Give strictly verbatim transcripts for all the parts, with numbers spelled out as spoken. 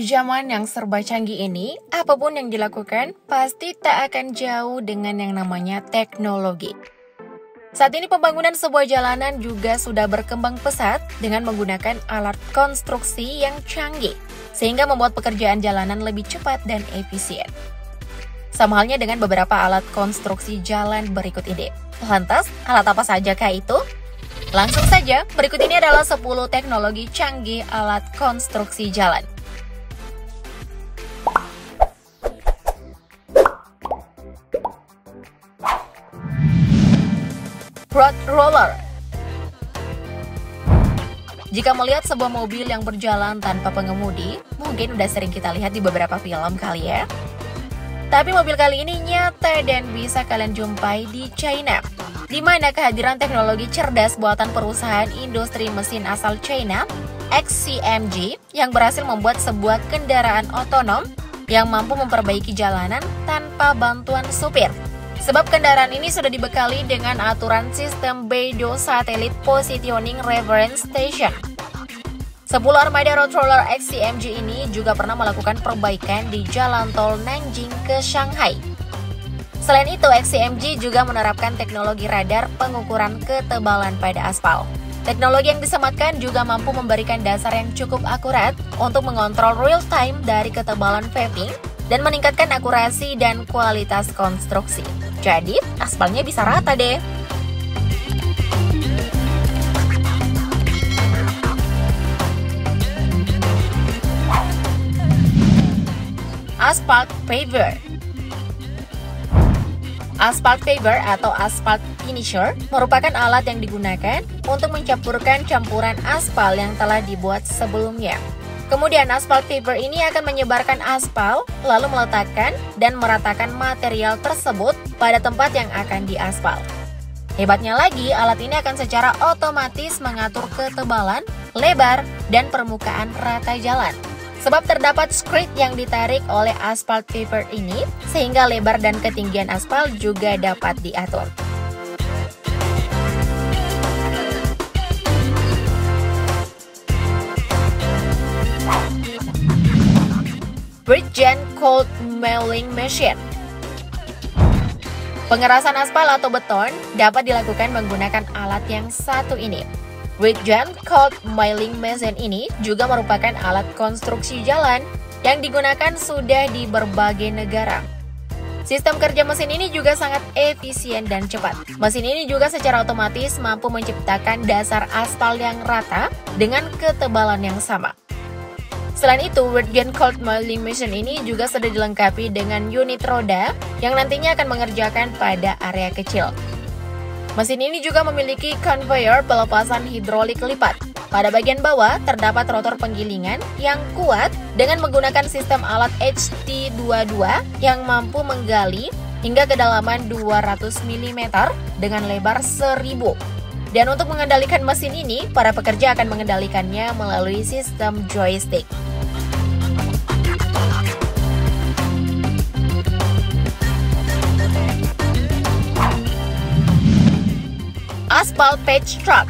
Di zaman yang serba canggih ini, apapun yang dilakukan pasti tak akan jauh dengan yang namanya teknologi. Saat ini pembangunan sebuah jalanan juga sudah berkembang pesat dengan menggunakan alat konstruksi yang canggih, sehingga membuat pekerjaan jalanan lebih cepat dan efisien. Sama halnya dengan beberapa alat konstruksi jalan berikut ini. Lantas, alat apa saja kah itu? Langsung saja, berikut ini adalah sepuluh teknologi canggih alat konstruksi jalan. Road roller. Jika melihat sebuah mobil yang berjalan tanpa pengemudi, mungkin udah sering kita lihat di beberapa film kali ya. Tapi mobil kali ini nyata dan bisa kalian jumpai di China, di mana kehadiran teknologi cerdas buatan perusahaan industri mesin asal China, X C M G, yang berhasil membuat sebuah kendaraan otonom yang mampu memperbaiki jalanan tanpa bantuan supir. Sebab kendaraan ini sudah dibekali dengan aturan sistem Beidou Satellite Positioning Reference Station. sepuluh armada road roller X C M G ini juga pernah melakukan perbaikan di jalan tol Nanjing ke Shanghai. Selain itu, X C M G juga menerapkan teknologi radar pengukuran ketebalan pada aspal. Teknologi yang disematkan juga mampu memberikan dasar yang cukup akurat untuk mengontrol real time dari ketebalan paving dan meningkatkan akurasi dan kualitas konstruksi. Jadi, aspalnya bisa rata deh. Asphalt paver. Asphalt paver atau asphalt finisher merupakan alat yang digunakan untuk mencampurkan campuran aspal yang telah dibuat sebelumnya. Kemudian asphalt paver ini akan menyebarkan aspal, lalu meletakkan dan meratakan material tersebut pada tempat yang akan diaspal. Hebatnya lagi, alat ini akan secara otomatis mengatur ketebalan, lebar, dan permukaan rata jalan. Sebab terdapat script yang ditarik oleh asphalt paver ini, sehingga lebar dan ketinggian aspal juga dapat diatur. Bridgend Cold Milling Machine. Pengerasan aspal atau beton dapat dilakukan menggunakan alat yang satu ini. Bridgend Cold Milling Machine ini juga merupakan alat konstruksi jalan yang digunakan sudah di berbagai negara. Sistem kerja mesin ini juga sangat efisien dan cepat. Mesin ini juga secara otomatis mampu menciptakan dasar aspal yang rata dengan ketebalan yang sama. Selain itu, Bridgend Cold Milling Machine ini juga sudah dilengkapi dengan unit roda yang nantinya akan mengerjakan pada area kecil. Mesin ini juga memiliki conveyor pelepasan hidrolik lipat. Pada bagian bawah terdapat rotor penggilingan yang kuat dengan menggunakan sistem alat H T dua puluh dua yang mampu menggali hingga kedalaman dua ratus milimeter dengan lebar seribu. Dan untuk mengendalikan mesin ini, para pekerja akan mengendalikannya melalui sistem joystick. Asphalt Patch Truck.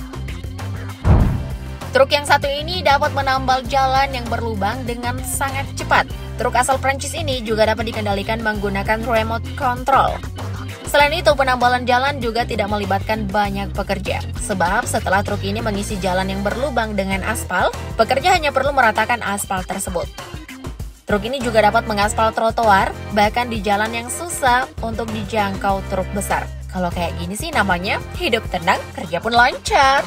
Truk yang satu ini dapat menambal jalan yang berlubang dengan sangat cepat. Truk asal Prancis ini juga dapat dikendalikan menggunakan remote control. Selain itu, penambalan jalan juga tidak melibatkan banyak pekerja. Sebab setelah truk ini mengisi jalan yang berlubang dengan aspal, pekerja hanya perlu meratakan aspal tersebut. Truk ini juga dapat mengaspal trotoar, bahkan di jalan yang susah untuk dijangkau truk besar. Kalau kayak gini sih namanya hidup tenang, kerja pun lancar.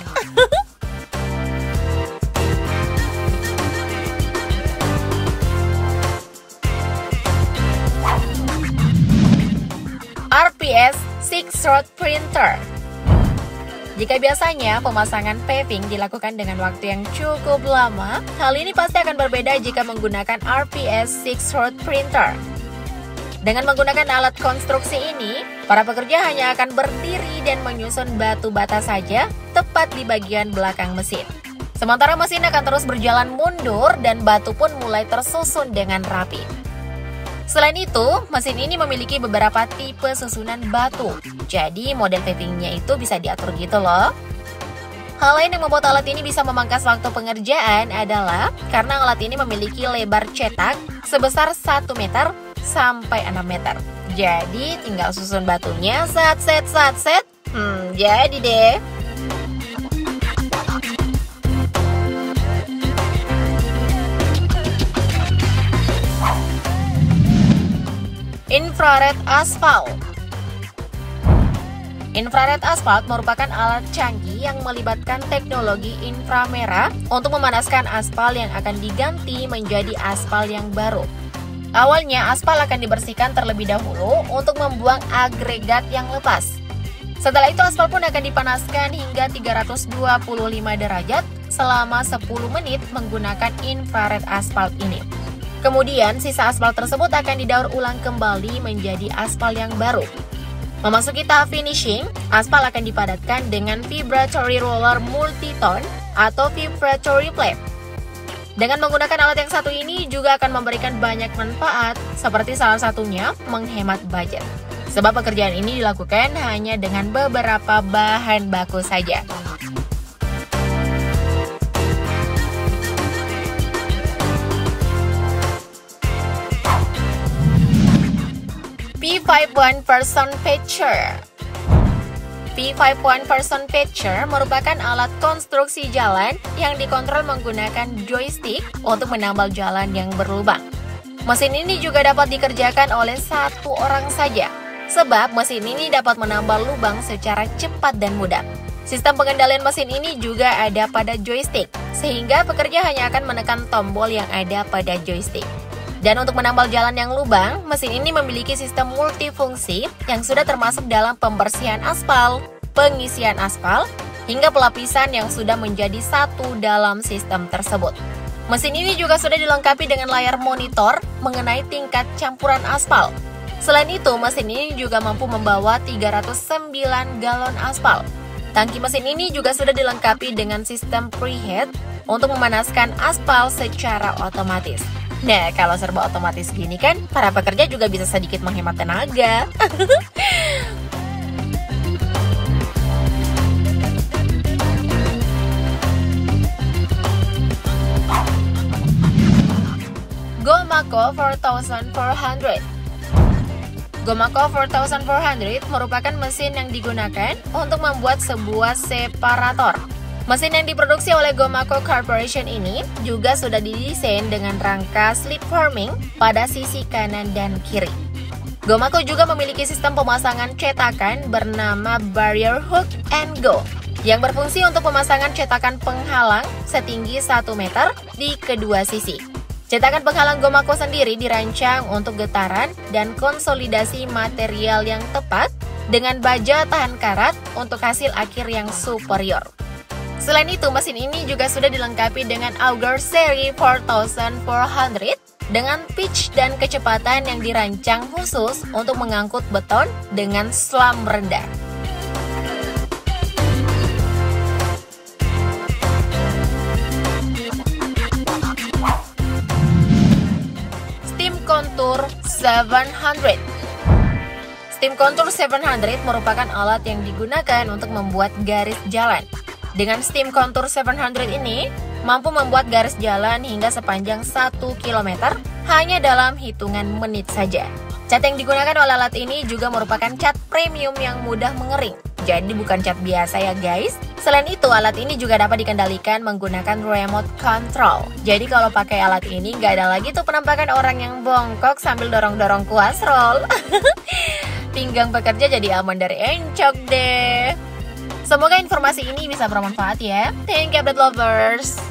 R P S Six-Rod Printer. Jika biasanya pemasangan paving dilakukan dengan waktu yang cukup lama, hal ini pasti akan berbeda jika menggunakan R P S Six-Rod Printer. Dengan menggunakan alat konstruksi ini, para pekerja hanya akan berdiri dan menyusun batu bata saja tepat di bagian belakang mesin. Sementara mesin akan terus berjalan mundur dan batu pun mulai tersusun dengan rapi. Selain itu, mesin ini memiliki beberapa tipe susunan batu. Jadi model pavingnya itu bisa diatur gitu loh. Hal lain yang membuat alat ini bisa memangkas waktu pengerjaan adalah karena alat ini memiliki lebar cetak sebesar satu meter sampai enam meter. Jadi tinggal susun batunya saat set saat set. Hmm, jadi deh. Infrared Asphalt. Infrared asphalt merupakan alat canggih yang melibatkan teknologi inframerah untuk memanaskan aspal yang akan diganti menjadi aspal yang baru. Awalnya, aspal akan dibersihkan terlebih dahulu untuk membuang agregat yang lepas. Setelah itu, aspal pun akan dipanaskan hingga tiga ratus dua puluh lima derajat selama sepuluh menit menggunakan infrared asphalt ini. Kemudian, sisa aspal tersebut akan didaur ulang kembali menjadi aspal yang baru. Memasuki tahap finishing, aspal akan dipadatkan dengan vibratory roller multi-tone atau vibratory plate. Dengan menggunakan alat yang satu ini juga akan memberikan banyak manfaat, seperti salah satunya menghemat budget. Sebab pekerjaan ini dilakukan hanya dengan beberapa bahan baku saja. P lima puluh satu Person Patcher. P lima puluh satu Person Patcher merupakan alat konstruksi jalan yang dikontrol menggunakan joystick untuk menambal jalan yang berlubang. Mesin ini juga dapat dikerjakan oleh satu orang saja, sebab mesin ini dapat menambal lubang secara cepat dan mudah. Sistem pengendalian mesin ini juga ada pada joystick, sehingga pekerja hanya akan menekan tombol yang ada pada joystick. Dan untuk menambal jalan yang lubang, mesin ini memiliki sistem multifungsi yang sudah termasuk dalam pembersihan aspal, pengisian aspal, hingga pelapisan yang sudah menjadi satu dalam sistem tersebut. Mesin ini juga sudah dilengkapi dengan layar monitor mengenai tingkat campuran aspal. Selain itu, mesin ini juga mampu membawa tiga ratus sembilan galon aspal. Tangki mesin ini juga sudah dilengkapi dengan sistem preheat untuk memanaskan aspal secara otomatis. Nah, kalau serba otomatis gini kan, para pekerja juga bisa sedikit menghemat tenaga. Gomaco four thousand four hundred. Gomaco four thousand four hundred merupakan mesin yang digunakan untuk membuat sebuah separator. Mesin yang diproduksi oleh Gomaco Corporation ini juga sudah didesain dengan rangka slip forming pada sisi kanan dan kiri. Gomaco juga memiliki sistem pemasangan cetakan bernama Barrier Hook and Go yang berfungsi untuk pemasangan cetakan penghalang setinggi satu meter di kedua sisi. Cetakan penghalang Gomaco sendiri dirancang untuk getaran dan konsolidasi material yang tepat dengan baja tahan karat untuk hasil akhir yang superior. Selain itu, mesin ini juga sudah dilengkapi dengan auger seri four thousand four hundred dengan pitch dan kecepatan yang dirancang khusus untuk mengangkut beton dengan slam rendah. Steam Contour seven hundred. Steam Contour seven hundred merupakan alat yang digunakan untuk membuat garis jalan. Dengan Steam Contour seven hundred ini, mampu membuat garis jalan hingga sepanjang satu kilometer hanya dalam hitungan menit saja. Cat yang digunakan oleh alat ini juga merupakan cat premium yang mudah mengering. Jadi bukan cat biasa ya guys. Selain itu, alat ini juga dapat dikendalikan menggunakan remote control. Jadi kalau pakai alat ini nggak ada lagi tuh penampakan orang yang bongkok sambil dorong-dorong kuas roll. Pinggang pekerja jadi aman dari encok deh. Semoga informasi ini bisa bermanfaat ya. Thank you update lovers.